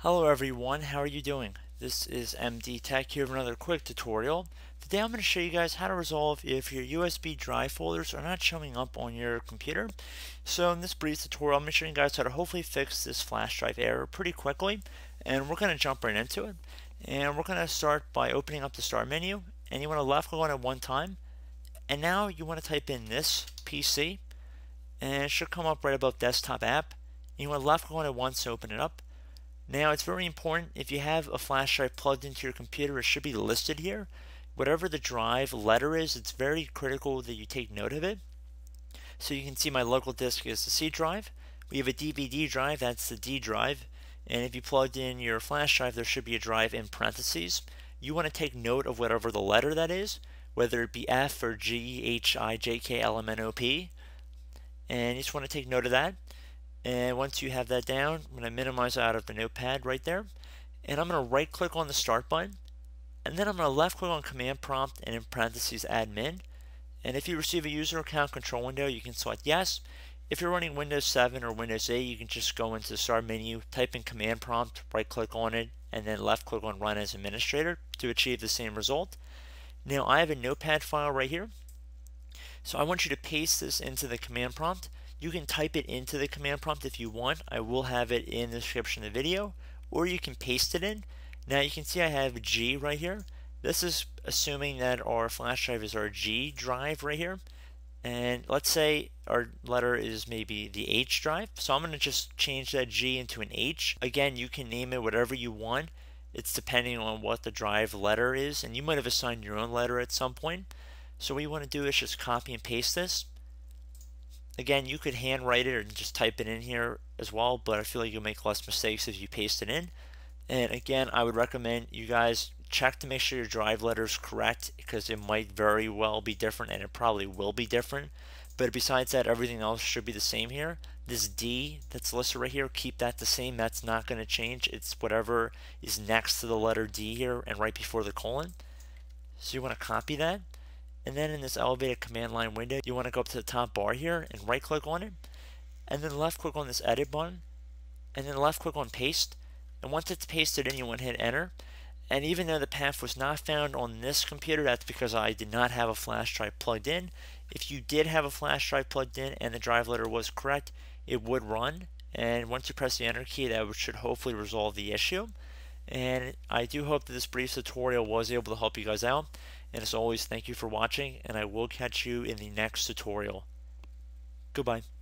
Hello everyone, how are you doing? This is MD Tech here with another quick tutorial. Today I'm going to show you guys how to resolve if your USB drive folders are not showing up on your computer. So in this brief tutorial I'm going to show you guys how to hopefully fix this flash drive error pretty quickly, and we're going to jump right into it. And we're going to start by opening up the start menu, and you want to left click on it one time, and now you want to type in this PC, and it should come up right above desktop app. You want to left click on it once to open it up. Now it's very important, if you have a flash drive plugged into your computer, it should be listed here. Whatever the drive letter is, it's very critical that you take note of it. So you can see my local disk is the C drive. We have a DVD drive, that's the D drive. And if you plugged in your flash drive, there should be a drive in parentheses. You want to take note of whatever the letter that is, whether it be F or G, H, I, J, K, L, M, N, O, P. And you just want to take note of that. And once you have that down, I'm going to minimize out of the notepad right there. And I'm going to right click on the start button. And then I'm going to left click on command prompt and in parentheses admin. And if you receive a user account control window, you can select yes. If you're running Windows 7 or Windows 8, you can just go into the start menu, type in command prompt, right click on it, and then left click on run as administrator to achieve the same result. Now I have a notepad file right here. So I want you to paste this into the command prompt. You can type it into the command prompt if you want. I will have it in the description of the video, or you can paste it in. Now you can see I have G right here. This is assuming that our flash drive is our G drive right here. And let's say our letter is maybe the H drive. So I'm going to just change that G into an H. Again, you can name it whatever you want. It's depending on what the drive letter is, and you might have assigned your own letter at some point. So what you want to do is just copy and paste this. Again, you could handwrite it or just type it in here as well, but I feel like you'll make less mistakes if you paste it in. And again, I would recommend you guys check to make sure your drive letter is correct, because it might very well be different, and it probably will be different. But besides that, everything else should be the same here. This D that's listed right here, keep that the same. That's not going to change. It's whatever is next to the letter D here and right before the colon. So you want to copy that. And then in this elevated command line window, you want to go up to the top bar here and right click on it, and then left click on this edit button, and then left click on paste. And once it's pasted in, you want to hit enter. And even though the path was not found on this computer, that's because I did not have a flash drive plugged in. If you did have a flash drive plugged in and the drive letter was correct, it would run. And once you press the enter key, that should hopefully resolve the issue. And I do hope that this brief tutorial was able to help you guys out. And as always, thank you for watching, and I will catch you in the next tutorial. Goodbye.